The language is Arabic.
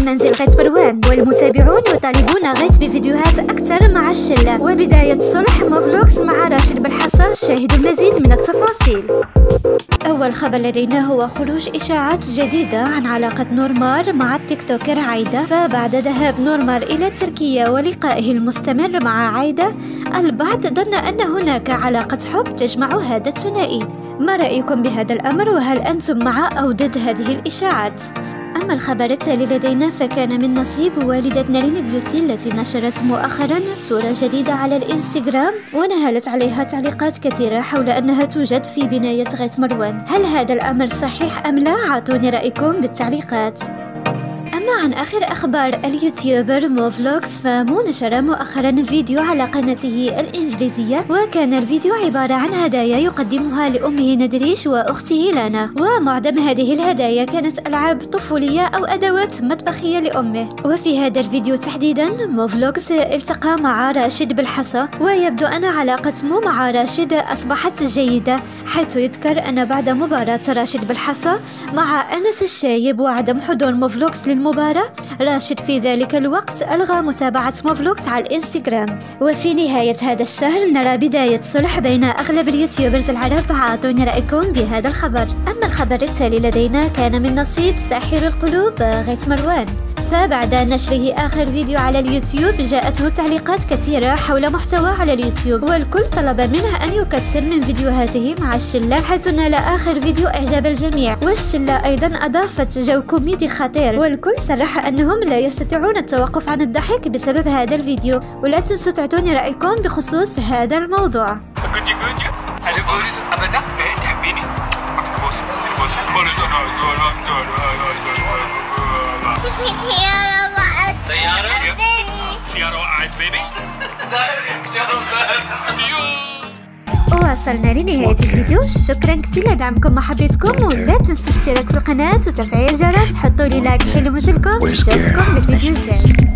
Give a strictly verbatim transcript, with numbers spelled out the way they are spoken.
منزل غيت مروان، والمتابعون يطالبون غيت بفيديوهات أكثر مع الشلة. وبداية صلح موفلوكس مع راشد بالحصى، شاهدوا المزيد من التفاصيل. أول خبر لدينا هو خروج إشاعات جديدة عن علاقة نورمار مع التيك توكر عايدة. فبعد ذهاب نورمار إلى تركيا ولقائه المستمر مع عايدة، البعض ظن أن هناك علاقة حب تجمع هذا الثنائي. ما رأيكم بهذا الأمر؟ وهل أنتم مع أو ضد هذه الإشاعات؟ أما الخبر التالي لدينا فكان من نصيب والدة نارين بيوتي التي نشرت مؤخرا صورة جديدة على الإنستغرام، ونهالت عليها تعليقات كثيرة حول أنها توجد في بناية غيت مروان. هل هذا الأمر صحيح أم لا؟ أعطوني رأيكم بالتعليقات. أما عن آخر أخبار اليوتيوبر موفلوكس، فمو نشر مؤخرا فيديو على قناته الإنجليزية، وكان الفيديو عبارة عن هدايا يقدمها لأمه ندريش وأخته لانا، ومعظم هذه الهدايا كانت ألعاب طفولية أو أدوات مطبخية لأمه. وفي هذا الفيديو تحديدا موفلوكس التقى مع راشد بالحصى، ويبدو أن علاقة مو مع راشد أصبحت جيدة، حيث يذكر أن بعد مباراة راشد بالحصى مع أنس الشايب وعدم حضور موفلوكس للمباراة، راشد في ذلك الوقت ألغى متابعة موفلوكس على الإنستغرام. وفي نهاية هذا الشهر نرى بداية صلح بين أغلب اليوتيوبرز العرب. أعطوني رأيكم بهذا الخبر. أما الخبر التالي لدينا كان من نصيب ساحر القلوب غيت مروان، فبعد نشره آخر فيديو على اليوتيوب جاءته تعليقات كثيرة حول محتوى على اليوتيوب، والكل طلب منه أن يكثر من فيديوهاته مع الشلة، حيث نال آخر فيديو إعجاب الجميع. والشلة أيضا أضافت جو كوميدي خطير، والكل صرح أنهم لا يستطيعون التوقف عن الضحك بسبب هذا الفيديو. ولا تنسوا تعطوني رأيكم بخصوص هذا الموضوع. سيارة سيارة وقعت بيبي. وصلنا لنهاية الفيديو، شكرا كثير لدعمكم ومحبتكم، ولا تنسوا الاشتراك في القناة وتفعيل الجرس. حطوا لي لايك حلو مثلكم، نشوفكم بالفيديو الجاي.